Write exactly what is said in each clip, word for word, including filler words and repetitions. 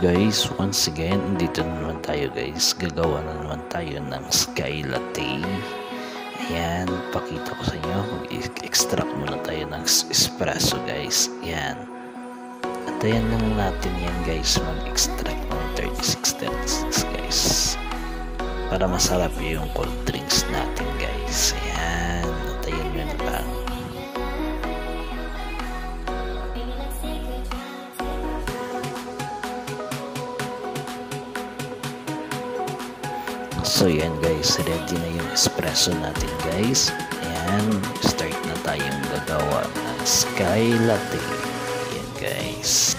guys, once again, dito na naman tayo guys. Gagawa na naman tayo ng sky latte. Ayan, pakita ko sa inyo. Mag-extract muna tayo ng espresso guys. Ayan. At ayan lang natin yan guys. Mag-extract ng thirty-six thirty-six guys. Para masarap yung cold drinks natin guys. Ayan. At ayan yun lang. So yan guys, ready na yung espresso natin guys. Ayan, start na tayong gagawa ng sky latte. Ayan guys.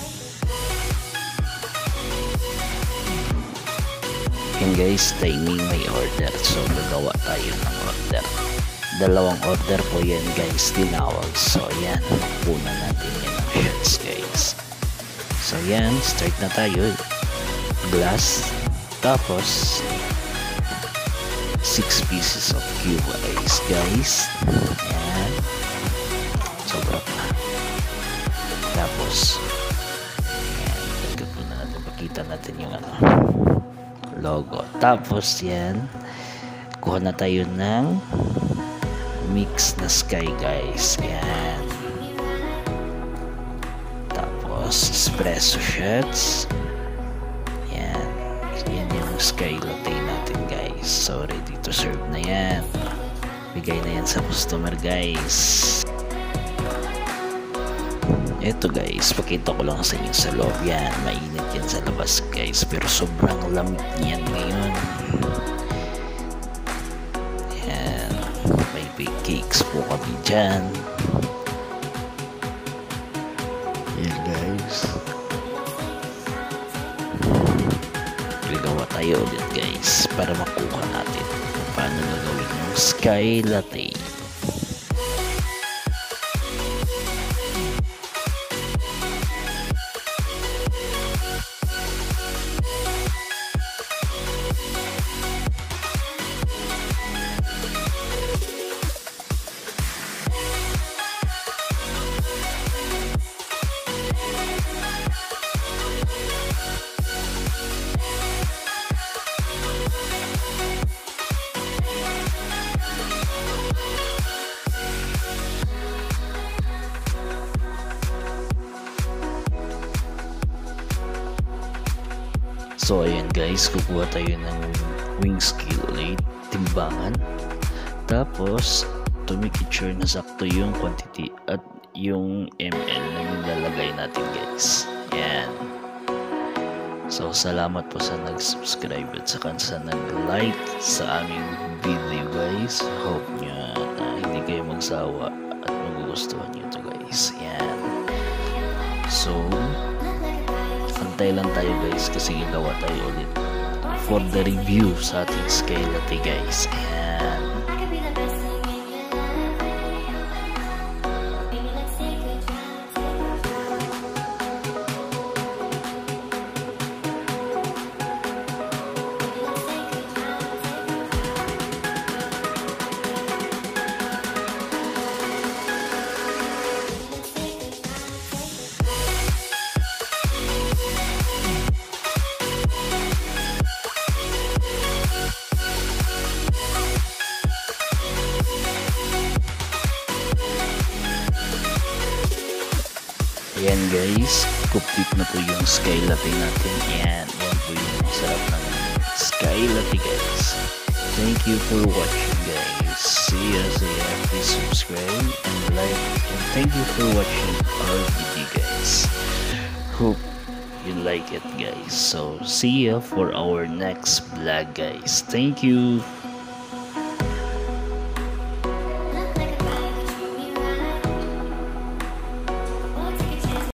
Ayan guys, timing may order. So gagawa tayo ng order. Dalawang order po yan guys, tinawag. So ayan, magpuna natin yan ng shots guys. So ayan, start na tayo. Glass. Tapos six pieces of cube ice guys. Ayan. Sobra pa. Tapos ayan, tagapin na natin, pakita natin yung ano, logo. Tapos yan, kuha na tayo ng mix na sky guys. Ayan. Tapos espresso shots. Ayan. Yan yung sky latte natin guys. So ready to serve na yan. Bigay na yan sa customer guys. Eto guys, pakita ko lang sa inyo sa loob. Yan, mainit yan sa labas guys, pero sobrang lamig niyan ngayon. Yan, may bake cakes po kami dyan. Yan guys. Gagawa tayo ulit guys para makuha natin kung paano gagawin yung sky latte. So ayan guys, kukuha tayo ng wing skillet, timbangan. Tapos to make sure na sakto yung quantity at yung ml na yung lalagay natin guys. Ayan. So salamat po sa nag-subscribe at saka sa nag-like sa aming video guys. Hope nyo na hindi kayo magsawa at magugustuhan nyo ito guys. Ayan. So antay lang tayo guys kasi gagawa tayo ulit for the review sa ating sky latte guys. Ayan. Ayan guys, complete na po yung sky latte natin. Ayan, yan po yung sarap ng sky latte guys. Thank you for watching guys. See ya, see ya. Please subscribe and like, and thank you for watching our video guys. Hope you like it guys. So see ya for our next vlog guys. Thank you.